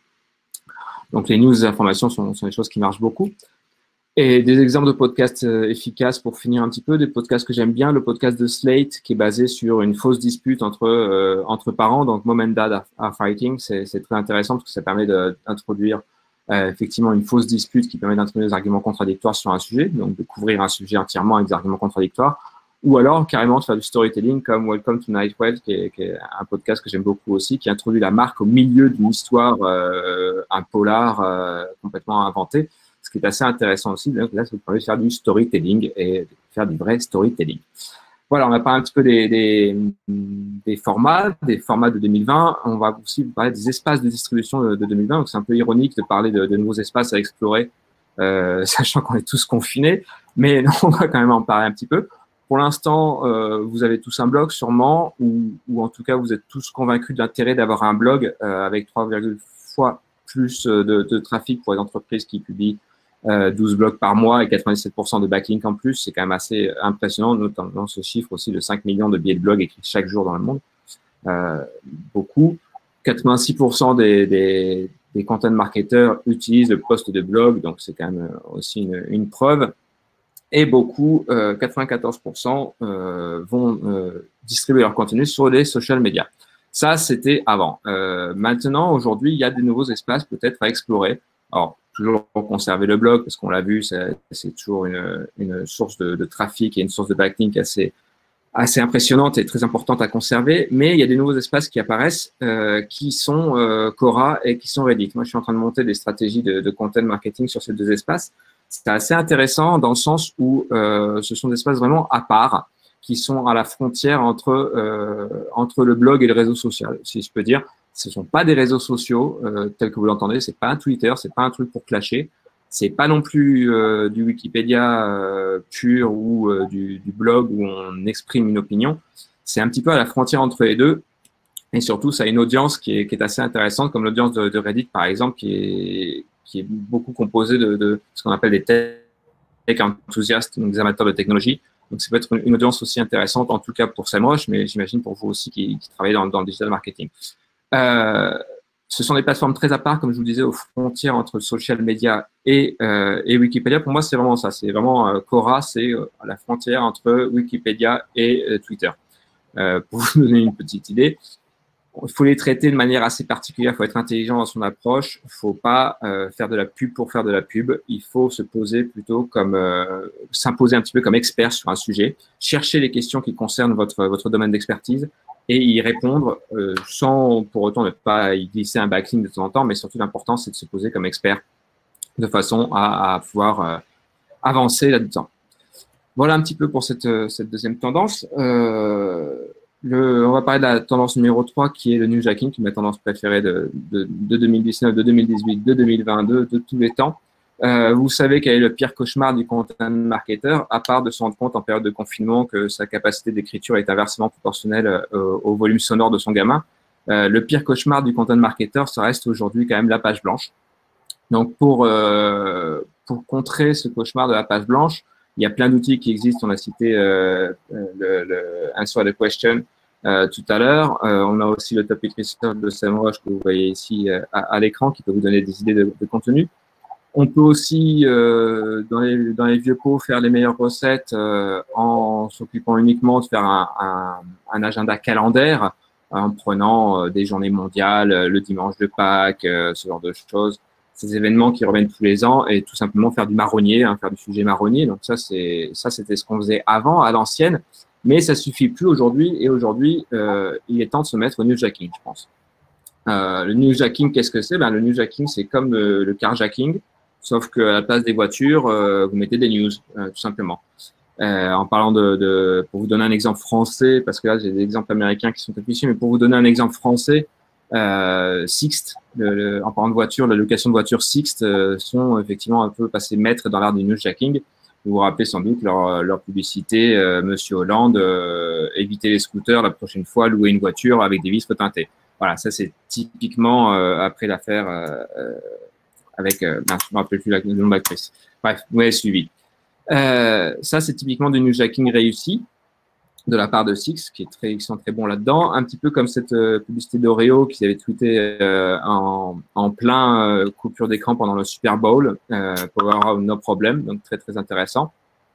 Donc, les news et les informations sont, sont des choses qui marchent beaucoup. Et des exemples de podcasts euh, efficaces pour finir un petit peu, des podcasts que j'aime bien, le podcast de Slate qui est basé sur une fausse dispute entre euh, entre parents, donc Mom and Dad are, are Fighting. C'est très intéressant parce que ça permet d'introduire Euh, effectivement une fausse dispute qui permet d'introduire des arguments contradictoires sur un sujet, donc de couvrir un sujet entièrement avec des arguments contradictoires, ou alors carrément de faire du storytelling comme Welcome to Night Wave, qui est, qui est un podcast que j'aime beaucoup aussi, qui introduit la marque au milieu d'une histoire, euh, un polar euh, complètement inventé, ce qui est assez intéressant aussi. Donc là, ça vous permet de faire du storytelling et de faire du vrai storytelling. Voilà, on a parlé un petit peu des, des, des formats, des formats de deux mille vingt. On va aussi parler des espaces de distribution de, de deux mille vingt. Donc, c'est un peu ironique de parler de, de nouveaux espaces à explorer, euh, sachant qu'on est tous confinés. Mais non, on va quand même en parler un petit peu. Pour l'instant, euh, vous avez tous un blog sûrement, ou, ou en tout cas, vous êtes tous convaincus de l'intérêt d'avoir un blog euh, avec trois virgule cinq fois plus de, de trafic pour les entreprises qui publient Euh, douze blogs par mois et quatre-vingt-dix-sept pour cent de backlink en plus. C'est quand même assez impressionnant, notamment ce chiffre aussi de cinq millions de billets de blog écrits chaque jour dans le monde. Euh, beaucoup. quatre-vingt-six pour cent des, des, des content marketeurs utilisent le post de blog, donc c'est quand même aussi une, une preuve. Et beaucoup, euh, quatre-vingt-quatorze pour cent euh, vont euh, distribuer leur contenu sur les social media. Ça, c'était avant. Euh, maintenant, aujourd'hui, il y a des nouveaux espaces peut-être à explorer. Alors, toujours conserver le blog, parce qu'on l'a vu, c'est toujours une, une source de, de trafic et une source de backlink assez, assez impressionnante et très importante à conserver. Mais il y a des nouveaux espaces qui apparaissent, euh, qui sont euh, Quora et qui sont Reddit. Moi, je suis en train de monter des stratégies de, de content marketing sur ces deux espaces. C'est assez intéressant dans le sens où euh, ce sont des espaces vraiment à part, qui sont à la frontière entre, euh, entre le blog et le réseau social, si je peux dire. Ce ne sont pas des réseaux sociaux euh, tels que vous l'entendez. C'est pas un Twitter, c'est pas un truc pour clasher. C'est pas non plus euh, du Wikipédia euh, pur ou euh, du, du blog où on exprime une opinion. C'est un petit peu à la frontière entre les deux. Et surtout, ça a une audience qui est, qui est assez intéressante, comme l'audience de, de Reddit, par exemple, qui est, qui est beaucoup composée de, de ce qu'on appelle des tech enthousiastes, donc des amateurs de technologie. Donc, ça peut être une, une audience aussi intéressante, en tout cas pour SEMrush, mais j'imagine pour vous aussi qui, qui travaillez dans, dans le digital marketing. Euh, ce sont des plateformes très à part, comme je vous disais, aux frontières entre le social media et, euh, et Wikipédia. Pour moi, c'est vraiment ça. C'est vraiment euh, Quora, c'est euh, la frontière entre Wikipédia et euh, Twitter. Euh, pour vous donner une petite idée, il faut les traiter de manière assez particulière. Il faut être intelligent dans son approche. Il ne faut pas euh, faire de la pub pour faire de la pub. Il faut se poser plutôt comme euh, s'imposer un petit peu comme expert sur un sujet. Chercher les questions qui concernent votre votre domaine d'expertise et y répondre euh, sans pour autant ne pas y glisser un backlink de temps en temps, mais surtout l'important c'est de se poser comme expert de façon à, à pouvoir euh, avancer là-dedans. Voilà un petit peu pour cette, cette deuxième tendance. Euh, le, on va parler de la tendance numéro trois qui est le newsjacking, qui est ma tendance préférée de, de, de deux mille dix-neuf, de deux mille dix-huit, de deux mille vingt-deux, de tous les temps. Euh, vous savez quel est le pire cauchemar du content marketer, à part de se rendre compte en période de confinement que sa capacité d'écriture est inversement proportionnelle euh, au volume sonore de son gamin. Euh, le pire cauchemar du content marketer, ça reste aujourd'hui quand même la page blanche. Donc, pour, euh, pour contrer ce cauchemar de la page blanche, il y a plein d'outils qui existent. On a cité euh, le, le Answer the Question euh, tout à l'heure. Euh, on a aussi le Topic Research de SEMrush que vous voyez ici euh, à, à l'écran, qui peut vous donner des idées de, de contenu. On peut aussi, euh, dans, les, dans les vieux pots, faire les meilleures recettes euh, en s'occupant uniquement de faire un, un, un agenda calendaire en prenant euh, des journées mondiales, euh, le dimanche de Pâques, euh, ce genre de choses. Ces événements qui reviennent tous les ans et tout simplement faire du marronnier, hein, faire du sujet marronnier. Donc ça, c'est ça, c'était ce qu'on faisait avant, à l'ancienne, mais ça suffit plus aujourd'hui. Et aujourd'hui, euh, il est temps de se mettre au newsjacking, je pense. Euh, le newsjacking, qu'est-ce que c'est? Ben, le newsjacking, c'est comme le, le carjacking, sauf qu'à la place des voitures, euh, vous mettez des news, euh, tout simplement. Euh, en parlant de, de, pour vous donner un exemple français, parce que là j'ai des exemples américains qui sont affichés, mais pour vous donner un exemple français, euh, Sixt, le, le, en parlant de voiture, la location de voitures Sixt euh, sont effectivement un peu passés maîtres dans l'art du newsjacking. Vous vous rappelez sans doute leur, leur publicité, euh, Monsieur Hollande, euh, évitez les scooters la prochaine fois, louer une voiture avec des vitres teintées. Voilà, ça c'est typiquement euh, après l'affaire euh, euh, avec, euh, non, je ne me rappelle plus le nom de l'actrice. Bref, vous avez suivi. Euh, ça, c'est typiquement du newsjacking réussi de la part de Sixt, qui est très, qui sont très bons là-dedans. Un petit peu comme cette euh, publicité d'Oreo qu'ils avaient tweeté euh, en, en plein euh, coupure d'écran pendant le Super Bowl, euh, Power No Problem, donc très très intéressant.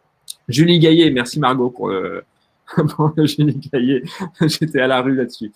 Julie Gaillet, merci Margot pour le, pour le Julie Gaillet, j'étais à la rue là-dessus.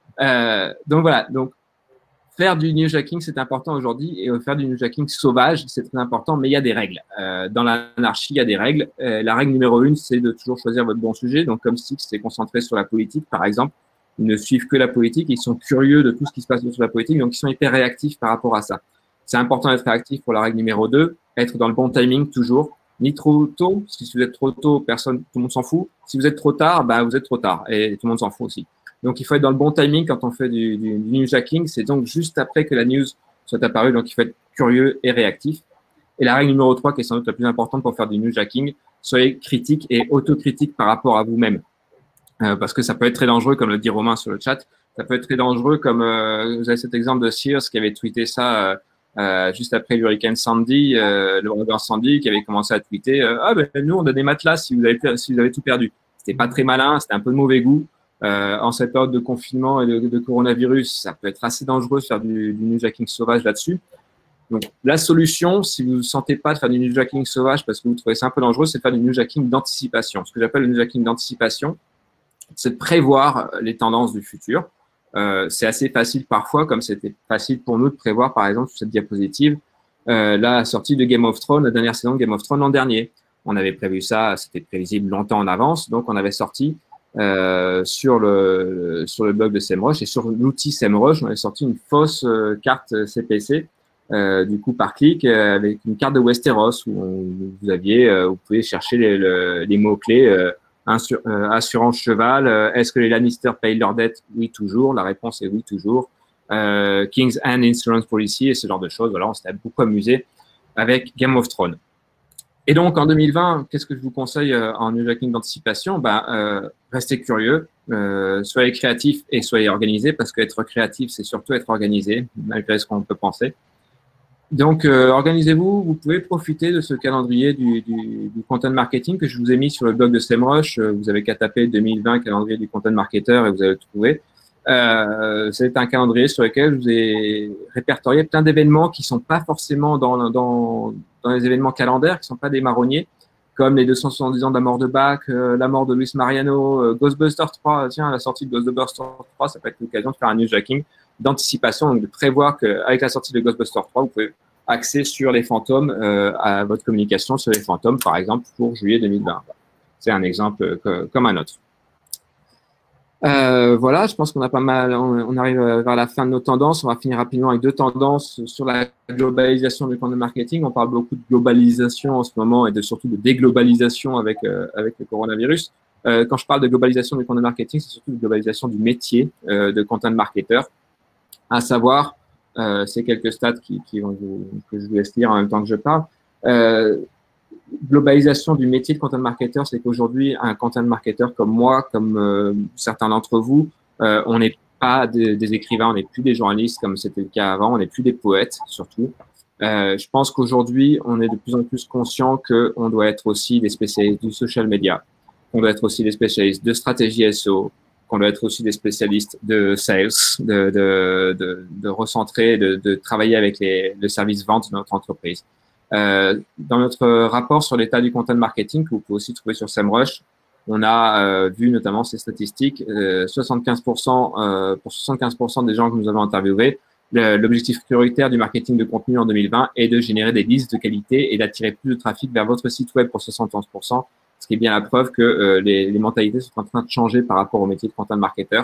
Euh, donc voilà, donc faire du newsjacking, c'est important aujourd'hui, et faire du newsjacking sauvage, c'est très important, mais il y a des règles. Euh, dans l'anarchie, il y a des règles. Euh, la règle numéro une, c'est de toujours choisir votre bon sujet. Donc, comme Sixt s'est concentré sur la politique, par exemple, ils ne suivent que la politique, ils sont curieux de tout ce qui se passe sur la politique, donc ils sont hyper réactifs par rapport à ça. C'est important d'être réactif pour la règle numéro deux, être dans le bon timing toujours, ni trop tôt, parce que si vous êtes trop tôt, personne, tout le monde s'en fout. Si vous êtes trop tard, bah, vous êtes trop tard, et tout le monde s'en fout aussi. Donc, il faut être dans le bon timing quand on fait du, du, du newsjacking. C'est donc juste après que la news soit apparue. Donc, il faut être curieux et réactif. Et la règle numéro trois, qui est sans doute la plus importante pour faire du newsjacking, soyez critique et autocritique par rapport à vous-même. Euh, parce que ça peut être très dangereux, comme le dit Romain sur le chat. Ça peut être très dangereux, comme euh, vous avez cet exemple de Sears qui avait tweeté ça euh, euh, juste après l'hurricane Sandy, euh, le ouragan Sandy, qui avait commencé à tweeter euh, « Ah ben nous, on a des matelas si vous avez, si vous avez tout perdu ». C'était pas très malin, c'était un peu de mauvais goût. Euh, en cette période de confinement et de, de coronavirus, ça peut être assez dangereux de faire du, du newsjacking sauvage là-dessus. Donc, la solution, si vous ne sentez pas de faire du newsjacking sauvage parce que vous trouvez ça un peu dangereux, c'est de faire du newsjacking d'anticipation. Ce que j'appelle le newsjacking d'anticipation, c'est de prévoir les tendances du futur. Euh, c'est assez facile parfois, comme c'était facile pour nous de prévoir, par exemple, sur cette diapositive, euh, la sortie de Game of Thrones, la dernière saison de Game of Thrones l'an dernier. On avait prévu ça, c'était prévisible longtemps en avance, donc on avait sorti Euh, sur le sur le blog de SEMrush et sur l'outil SEMrush, on avait sorti une fausse euh, carte C P C euh, du coup par clic euh, avec une carte de Westeros où on, vous aviez, euh, vous pouvez chercher les, le, les mots clés euh, insur, euh, assurance cheval. Euh, Est-ce que les Lannister payent leurs dettes? Oui toujours. La réponse est oui toujours. Euh, King's Hand Insurance Policy et ce genre de choses. Voilà, on s'était beaucoup amusé avec Game of Thrones. Et donc, en deux mille vingt, qu'est-ce que je vous conseille euh, en newsjacking d'anticipation? Ben, euh, restez curieux, euh, soyez créatif et soyez organisé, parce qu'être créatif, c'est surtout être organisé, malgré ce qu'on peut penser. Donc, euh, organisez-vous. Vous pouvez profiter de ce calendrier du, du, du content marketing que je vous ai mis sur le blog de SEMrush. Vous avez qu'à taper deux mille vingt calendrier du content marketer et vous allez le trouver. Euh, c'est un calendrier sur lequel je vous ai répertorié plein d'événements qui sont pas forcément dans, dans, dans les événements calendaires, qui sont pas des marronniers, comme les deux cent soixante-dix ans de la mort de Bach, euh, la mort de Luis Mariano, euh, Ghostbusters trois, tiens, la sortie de Ghostbusters trois, ça peut être l'occasion de faire un newsjacking d'anticipation, donc de prévoir qu'avec la sortie de Ghostbusters trois, vous pouvez axer sur les fantômes, euh, à votre communication sur les fantômes, par exemple, pour juillet deux mille vingt. C'est un exemple que, comme un autre. Euh, voilà, je pense qu'on a pas mal, on, on arrive vers la fin de nos tendances. On va finir rapidement avec deux tendances sur la globalisation du content marketing. On parle beaucoup de globalisation en ce moment et de surtout de déglobalisation avec euh, avec le coronavirus. Euh, quand je parle de globalisation du content marketing, c'est surtout de globalisation du métier euh, de content marketer. À savoir, euh, c'est quelques stats qui, qui vont vous, que je vous laisse lire en même temps que je parle. Euh, globalisation du métier de content marketer, c'est qu'aujourd'hui, un content marketer comme moi, comme euh, certains d'entre vous, euh, on n'est pas des, des écrivains, on n'est plus des journalistes comme c'était le cas avant, on n'est plus des poètes surtout. Euh, je pense qu'aujourd'hui, on est de plus en plus conscient qu'on doit être aussi des spécialistes du social media, qu'on doit être aussi des spécialistes de stratégie S E O, qu'on doit être aussi des spécialistes de sales, de, de, de, de recentrer, de, de travailler avec les, le service vente de notre entreprise. Euh, dans notre rapport sur l'état du content marketing, que vous pouvez aussi trouver sur SEMrush, on a euh, vu notamment ces statistiques, euh, soixante-quinze pour cent, euh, pour soixante-quinze pour cent des gens que nous avons interviewés, l'objectif prioritaire du marketing de contenu en deux mille vingt est de générer des listes de qualité et d'attirer plus de trafic vers votre site web pour soixante-onze pour cent, ce qui est bien la preuve que euh, les, les mentalités sont en train de changer par rapport au métier de content marketer.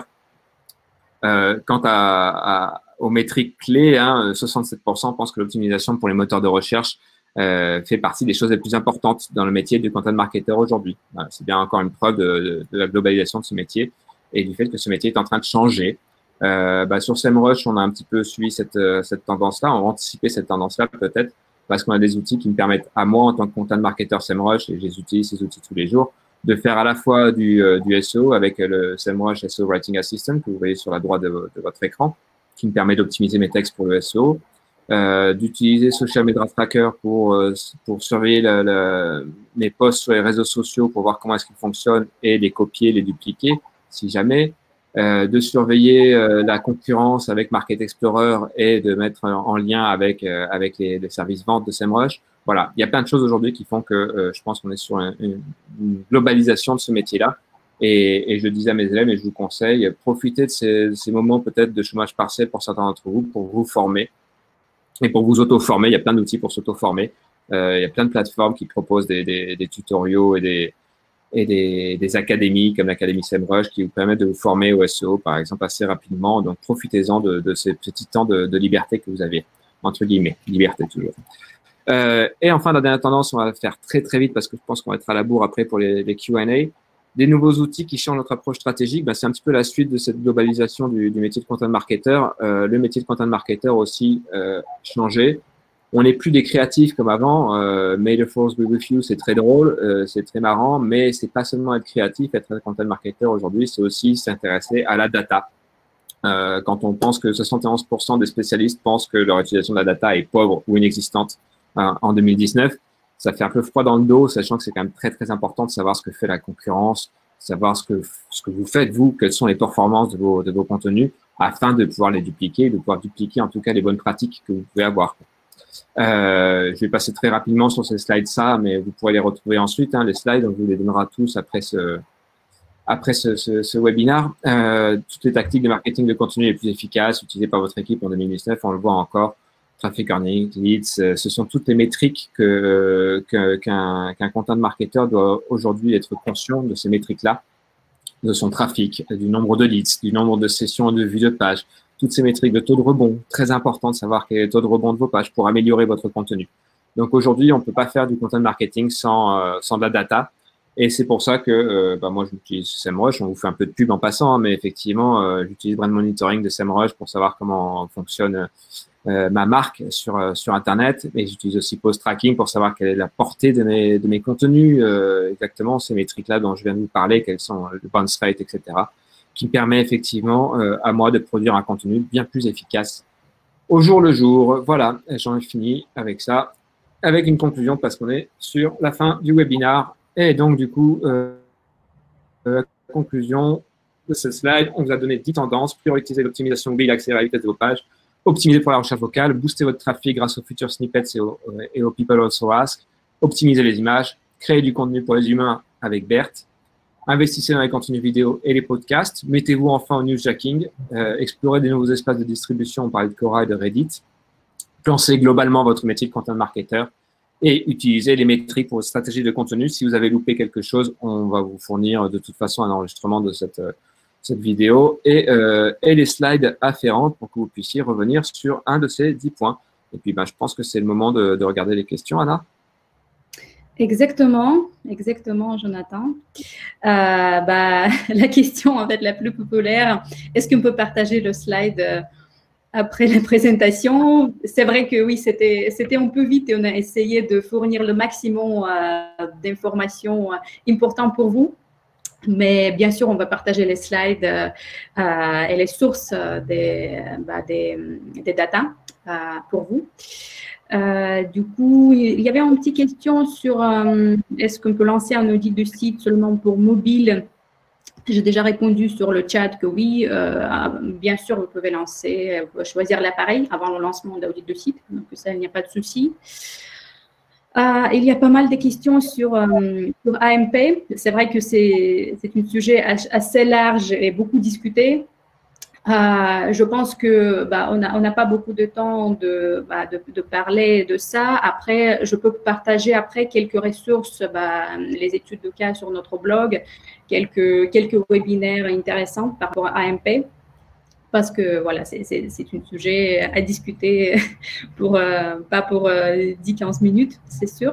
Euh, quant à, à, aux métriques clés, hein, soixante-sept pour cent pensent que l'optimisation pour les moteurs de recherche euh, fait partie des choses les plus importantes dans le métier de content marketer aujourd'hui. Voilà, c'est bien encore une preuve de, de, de la globalisation de ce métier et du fait que ce métier est en train de changer. Euh, bah, sur SEMrush, on a un petit peu suivi cette, cette tendance-là, on a anticipé cette tendance-là peut-être parce qu'on a des outils qui me permettent à moi, en tant que content marketer SEMrush, et j'utilise ces outils tous les jours, de faire à la fois du, euh, du S E O avec le SEMrush S E O Writing Assistant que vous voyez sur la droite de, de votre écran, qui me permet d'optimiser mes textes pour le S E O, euh, d'utiliser Social Media Tracker pour, euh, pour surveiller le, le, mes posts sur les réseaux sociaux pour voir comment est-ce qu'ils fonctionnent et les copier, les dupliquer si jamais, euh, de surveiller euh, la concurrence avec Market Explorer et de mettre en lien avec, euh, avec les, les services ventes de SEMrush. Voilà, il y a plein de choses aujourd'hui qui font que euh, je pense qu'on est sur une, une globalisation de ce métier-là. Et, et je disais à mes élèves, et je vous conseille, profitez de ces, ces moments peut-être de chômage partiel pour certains d'entre vous, pour vous former et pour vous auto-former. Il y a plein d'outils pour s'auto-former. Euh, il y a plein de plateformes qui proposent des, des, des tutoriaux et des, et des, des académies comme l'Académie SEMrush qui vous permettent de vous former au S E O, par exemple, assez rapidement. Donc, profitez-en de, de ces petits temps de, de liberté que vous avez, entre guillemets, liberté toujours. Euh, et enfin, la dernière tendance, on va faire très très vite parce que je pense qu'on va être à la bourre après pour les, les Q and A. Des nouveaux outils qui changent notre approche stratégique, ben, c'est un petit peu la suite de cette globalisation du, du métier de content marketer. Euh, le métier de content marketer aussi euh, changé. On n'est plus des créatifs comme avant. Euh, May the force be with you, c'est très drôle, euh, c'est très marrant, mais c'est pas seulement être créatif, être un content marketer aujourd'hui, c'est aussi s'intéresser à la data. Euh, quand on pense que soixante et onze pour cent des spécialistes pensent que leur utilisation de la data est pauvre ou inexistante hein, en deux mille dix-neuf, ça fait un peu froid dans le dos, sachant que c'est quand même très, très important de savoir ce que fait la concurrence, savoir ce que, ce que vous faites, vous, quelles sont les performances de vos, de vos contenus, afin de pouvoir les dupliquer, de pouvoir dupliquer en tout cas les bonnes pratiques que vous pouvez avoir. Euh, je vais passer très rapidement sur ces slides, ça, mais vous pourrez les retrouver ensuite, hein, les slides, on vous les donnera tous après ce, après ce, ce, ce webinaire. Euh, toutes les tactiques de marketing de contenu les plus efficaces utilisées par votre équipe en deux mille dix-neuf, on le voit encore. Traffic earning, leads, ce sont toutes les métriques que qu'un qu'un qu'un content marketer doit aujourd'hui être conscient de ces métriques-là, de son trafic, du nombre de leads, du nombre de sessions de vues de page, toutes ces métriques de taux de rebond, très important de savoir quel est le taux de rebond de vos pages pour améliorer votre contenu. Donc aujourd'hui, on ne peut pas faire du content marketing sans euh, sans de la data, et c'est pour ça que euh, bah moi j'utilise SEMrush, on vous fait un peu de pub en passant, hein, mais effectivement euh, j'utilise Brand Monitoring de SEMrush pour savoir comment fonctionne Euh, ma marque sur euh, sur internet, et j'utilise aussi Post Tracking pour savoir quelle est la portée de mes de mes contenus, euh, exactement ces métriques là dont je viens de vous parler, quelles sont le bounce rate, et cetera, qui permet effectivement euh, à moi de produire un contenu bien plus efficace au jour le jour. Voilà, j'en ai fini avec ça, avec une conclusion parce qu'on est sur la fin du webinaire, et donc du coup euh, euh, la conclusion de ce slide, on vous a donné dix tendances: prioriser l'optimisation mobile, accélérer la vitesse de vos pages, optimiser pour la recherche vocale, booster votre trafic grâce aux feature snippets et aux, et aux People Also Ask, optimiser les images, créer du contenu pour les humains avec BERT, investissez dans les contenus vidéo et les podcasts, mettez-vous enfin au newsjacking, euh, explorez des nouveaux espaces de distribution, on parlait de Quora et de Reddit, pensez globalement votre métier de content marketer et utilisez les métriques pour votre stratégie de contenu. Si vous avez loupé quelque chose, on va vous fournir de toute façon un enregistrement de cette cette vidéo et, euh, et les slides afférents pour que vous puissiez revenir sur un de ces dix points. Et puis, ben, je pense que c'est le moment de, de regarder les questions, Anna. Exactement, exactement, Jonathan. Euh, bah, la question en fait la plus populaire, est-ce qu'on peut partager le slide euh, après la présentation? C'est vrai que oui, c'était c'était un peu vite et on a essayé de fournir le maximum euh, d'informations euh, importantes pour vous. Mais bien sûr, on va partager les slides euh, euh, et les sources des, bah, des, des data euh, pour vous. Euh, du coup, il y avait une petite question sur euh, est-ce qu'on peut lancer un audit de site seulement pour mobile? J'ai déjà répondu sur le chat que oui, euh, bien sûr, vous pouvez lancer, vous pouvez choisir l'appareil avant le lancement de l'audit de site. Donc, ça, il n'y a pas de souci. Euh, il y a pas mal de questions sur, euh, sur A M P. C'est vrai que c'est un sujet assez large et beaucoup discuté. Euh, je pense que bah, on n'a on n'a pas beaucoup de temps de, bah, de, de parler de ça. Après, je peux partager après quelques ressources, bah, les études de cas sur notre blog, quelques, quelques webinaires intéressants par rapport à A M P. Parce que voilà, c'est un sujet à discuter, pour, euh, pas pour euh, dix à quinze minutes, c'est sûr.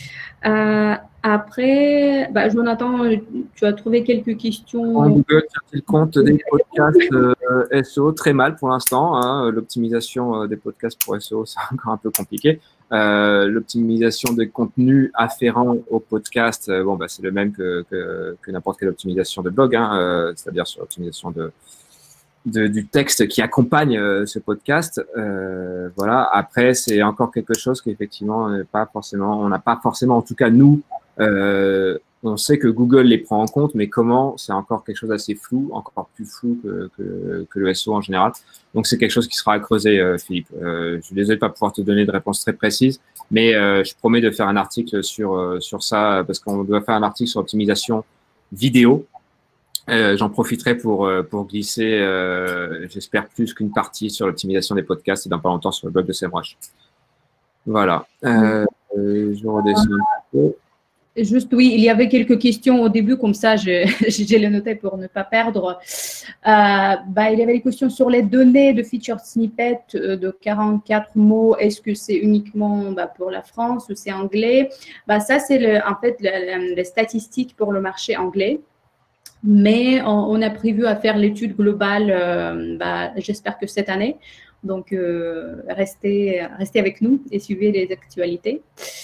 Euh, après, bah, Jonathan, tu as trouvé quelques questions. Google tient-il compte des podcasts euh, S E O? Très mal pour l'instant. Hein. L'optimisation des podcasts pour S E O, c'est encore un peu compliqué. Euh, L'optimisation des contenus afférents au podcast, euh, bon, bah, c'est le même que, que, que n'importe quelle optimisation de blog, hein, euh, c'est-à-dire sur l'optimisation de, de, du texte qui accompagne euh, ce podcast. Euh, voilà. Après, c'est encore quelque chose qu'effectivement, on n'est pas forcément, on n'a pas forcément, en tout cas nous, euh, on sait que Google les prend en compte, mais comment, c'est encore quelque chose d'assez flou, encore plus flou que, que, que le S E O en général. Donc, c'est quelque chose qui sera à creuser, euh, Philippe. Euh, je suis désolé de pas pouvoir te donner de réponse très précise, mais euh, je promets de faire un article sur, euh, sur ça, parce qu'on doit faire un article sur l'optimisation vidéo. Euh, J'en profiterai pour, pour glisser, euh, j'espère, plus qu'une partie sur l'optimisation des podcasts et dans pas longtemps sur le blog de SEMrush. Voilà. Euh, je redescends un peu. Juste, oui, il y avait quelques questions au début, comme ça, je, je les notais pour ne pas perdre. Euh, bah, il y avait des questions sur les données de feature snippet de quarante-quatre mots. Est-ce que c'est uniquement bah, pour la France ou c'est anglais? Bah, ça, c'est en fait les statistiques pour le marché anglais. Mais on, on a prévu à faire l'étude globale, euh, bah, j'espère que cette année. Donc, euh, restez, restez avec nous et suivez les actualités.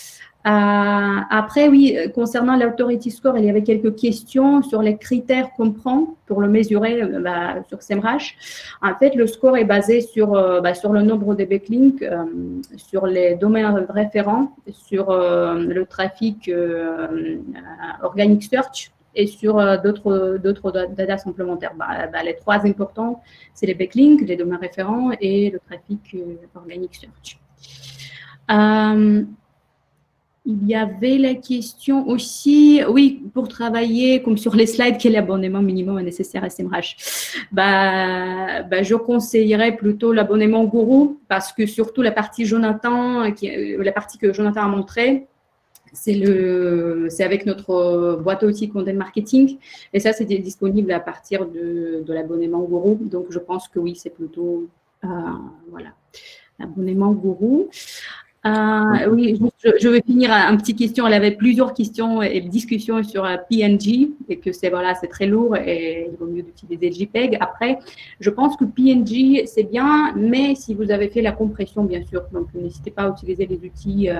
Euh, après, oui, concernant l'authority score, il y avait quelques questions sur les critères qu'on prend pour le mesurer euh, bah, sur SEMrush. En fait, le score est basé sur, euh, bah, sur le nombre de backlinks, euh, sur les domaines référents, sur euh, le trafic euh, organic search et sur euh, d'autres data complémentaires. Bah, bah, les trois importants, c'est les backlinks, les domaines référents et le trafic euh, organic search. Euh, Il y avait la question aussi, oui, pour travailler, comme sur les slides, quel abonnement minimum est nécessaire à SEMrush? Bah, bah, je conseillerais plutôt l'abonnement Gourou, parce que surtout la partie Jonathan, qui, la partie que Jonathan a montrée, c'est le, c'est avec notre boîte à outils content marketing, et ça, c'est disponible à partir de, de l'abonnement Gourou. Donc, je pense que oui, c'est plutôt, euh, voilà, l'abonnement Gourou. Euh, oui, je, je vais finir un petit question. Elle avait plusieurs questions et discussions sur P N G et que c'est voilà, c'est très lourd et il vaut mieux d'utiliser JPEG. Après, je pense que P N G c'est bien, mais si vous avez fait la compression, bien sûr, donc n'hésitez pas à utiliser les outils euh,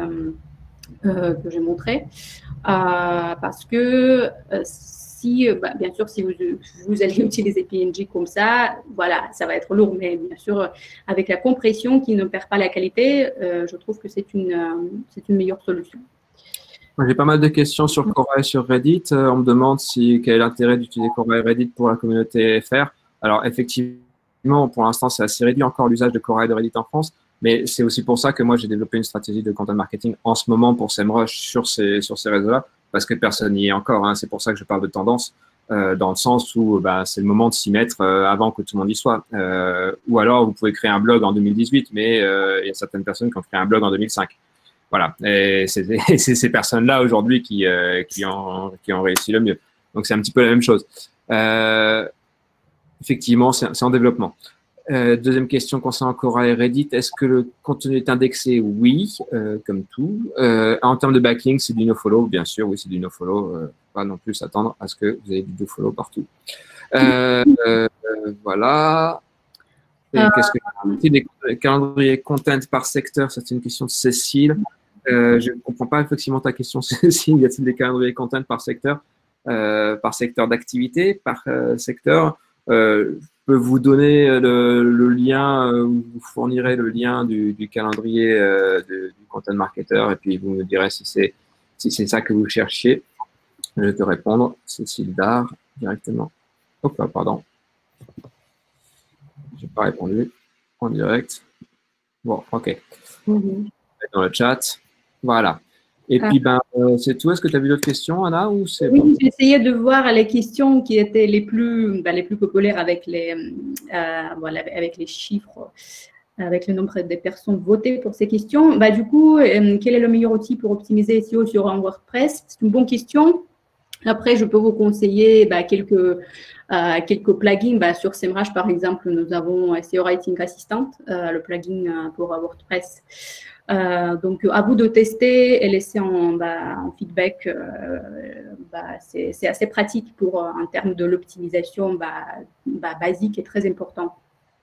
euh, que j'ai montrés euh, parce que euh, si, bah, bien sûr, si vous, vous allez utiliser P N G comme ça, voilà, ça va être lourd, mais bien sûr, avec la compression qui ne perd pas la qualité, euh, je trouve que c'est une, euh, c'est une meilleure solution. J'ai pas mal de questions sur Quora et sur Reddit. Euh, on me demande si, quel est l'intérêt d'utiliser Quora et Reddit pour la communauté F R. Alors, effectivement, pour l'instant, c'est assez réduit encore l'usage de Quora et de Reddit en France, mais c'est aussi pour ça que moi, j'ai développé une stratégie de content marketing en ce moment pour SEMrush sur ces, sur ces réseaux-là, parce que personne n'y est encore. Hein. C'est pour ça que je parle de tendance, euh, dans le sens où bah, c'est le moment de s'y mettre euh, avant que tout le monde y soit. Euh, ou alors, vous pouvez créer un blog en deux mille dix-huit, mais euh, il y a certaines personnes qui ont créé un blog en deux mille cinq. Voilà, et c'est ces personnes-là aujourd'hui qui, euh, qui, ont, qui ont réussi le mieux. Donc, c'est un petit peu la même chose. Euh, effectivement, c'est en développement. Euh, deuxième question concernant Quora et Reddit. Est-ce que le contenu est indexé? Oui, euh, comme tout. Euh, en termes de backlink, c'est du nofollow, bien sûr. Oui, c'est du nofollow. Euh, pas non plus s'attendre à ce que vous ayez du nofollow partout. Euh, euh, voilà. Qu'est-ce que c'est des calendriers content par secteur? C'est une question de Cécile. Euh, je ne comprends pas effectivement ta question, Cécile. Y a-t-il des calendriers content par secteur, euh, par secteur d'activité, par euh, secteur? euh, Je peux vous donner le, le lien, euh, vous fournirez le lien du, du calendrier euh, de, du content marketer et puis vous me direz si c'est si c'est ça que vous cherchiez. Je vais te répondre, Cécile Dard, directement. Hop là, pardon. Je n'ai pas répondu en direct. Bon, ok. Mm-hmm. Dans le chat. Voilà. Et puis, ben, euh, c'est tout. Est-ce que tu as vu d'autres questions, Anna, ou c'est Oui, bon? j'ai essayé de voir les questions qui étaient les plus, ben, les plus populaires avec les, euh, voilà, avec les chiffres, avec le nombre de personnes votées pour ces questions. Bah, du coup, euh, quel est le meilleur outil pour optimiser S E O sur un WordPress? C'est une bonne question. Après, je peux vous conseiller bah, quelques, euh, quelques plugins. Bah, sur SEMrush, par exemple, nous avons S E O Writing Assistant, euh, le plugin euh, pour WordPress. Euh, donc, à vous de tester et laisser en, bah, en feedback. Euh, bah, c'est assez pratique pour, euh, en termes de l'optimisation bah, bah, basique et très important.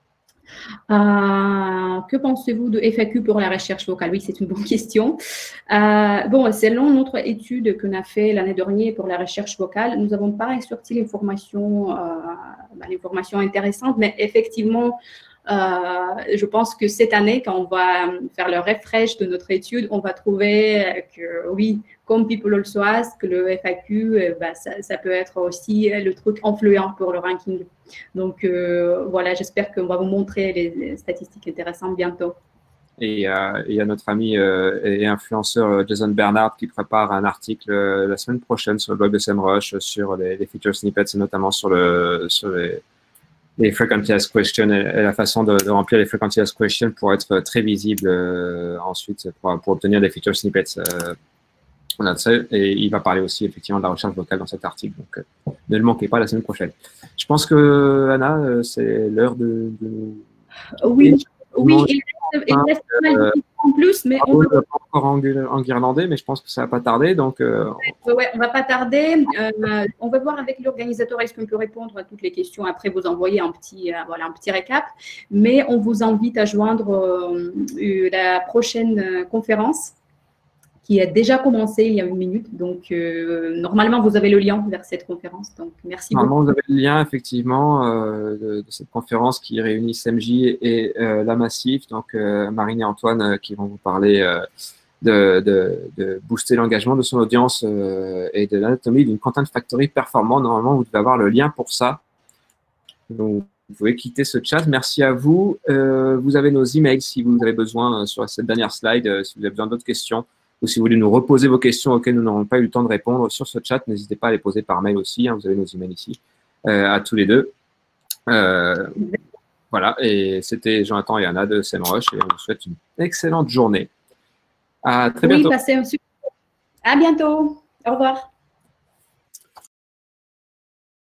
Euh, que pensez-vous de F A Q pour la recherche vocale? Oui, c'est une bonne question. Euh, bon, selon notre étude qu'on a fait l'année dernière pour la recherche vocale, nous n'avons pas sorti l'information, euh, bah, l'information intéressante, mais effectivement, euh, je pense que cette année, quand on va faire le refresh de notre étude, on va trouver que oui, comme People Also Ask, le F A Q, bah, ça, ça peut être aussi le truc influent pour le ranking. Donc euh, voilà, j'espère qu'on va vous montrer les, les statistiques intéressantes bientôt. Et euh, il y a notre ami euh, et influenceur Jason Bernard qui prépare un article euh, la semaine prochaine sur le blog de SEMrush sur les, les feature snippets et notamment sur, le, sur les, les frequently asked questions et, et la façon de, de remplir les frequently asked questions pour être très visible euh, ensuite pour, pour obtenir des feature snippets. Euh, on a ça, et il va parler aussi effectivement de la recherche vocale dans cet article. Donc, euh, ne le manquez pas la semaine prochaine. Je pense que, Anna, euh, c'est l'heure de, de... Oui, oui, il reste, il reste pas mal de questions en plus, mais on va pas encore en, en guirlandais, mais je pense que ça va pas tarder. Donc, euh... ouais, ouais, on va pas tarder. Euh, on va voir avec l'organisateur est-ce qu'on peut répondre à toutes les questions. Après, vous envoyer un petit, euh, voilà, un petit récap. Mais on vous invite à joindre euh, la prochaine euh, conférence qui a déjà commencé il y a une minute. Donc, euh, normalement, vous avez le lien vers cette conférence. Donc, merci normalement, beaucoup. vous avez le lien, effectivement, euh, de, de cette conférence qui réunit S E M J et euh, la Massif. Donc, euh, Marine et Antoine euh, qui vont vous parler euh, de, de, de booster l'engagement de son audience euh, et de l'anatomie d'une Content Factory performant. Normalement, vous devez avoir le lien pour ça. Donc, vous pouvez quitter ce chat. Merci à vous. Euh, vous avez nos emails si vous avez besoin euh, sur cette dernière slide, euh, si vous avez besoin d'autres questions. Ou si vous voulez nous reposer vos questions auxquelles nous n'aurons pas eu le temps de répondre sur ce chat, n'hésitez pas à les poser par mail aussi. Hein, vous avez nos emails ici, euh, à tous les deux. Euh, voilà, et c'était Jonathan et Anna de SEMrush et on vous souhaite une excellente journée. À très bientôt. Oui, passez un super. À bientôt. Au revoir.